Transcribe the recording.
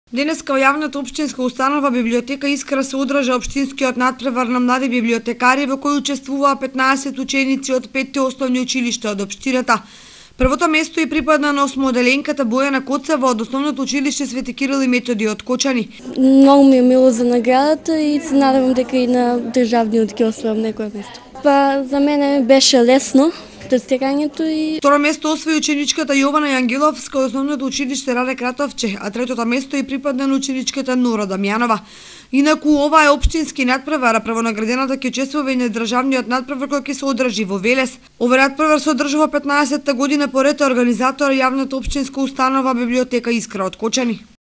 Денеска во јавната општинска установа библиотека Искра се одржа општинскиот натпревар на млади библиотекари во кој учествуваа 15 ученици од 5 основни училишта од општината. Првото место и припадна на осмоделенката Бојана Коцева од основното училиште Свети Кирил и Методи од Кочани. Многу ми е мило за наградата и се надевам дека и на државниот ќе освојам некое место. Па за мене беше лесно тестирањето и второ место освои ученичката Јована Јангеловска од основното училиште Раде Кратовче, а третото место и припадна на ученичката Нора Дамјанова. Инаку ова е општински натпревар, а првонаградената ќе учествува и на државниот натпревар кој ќе се одржи во Велес. Овој натпревар се одржува 15-та година поред, организатор јавната општинска установа библиотека Искра од Кочани.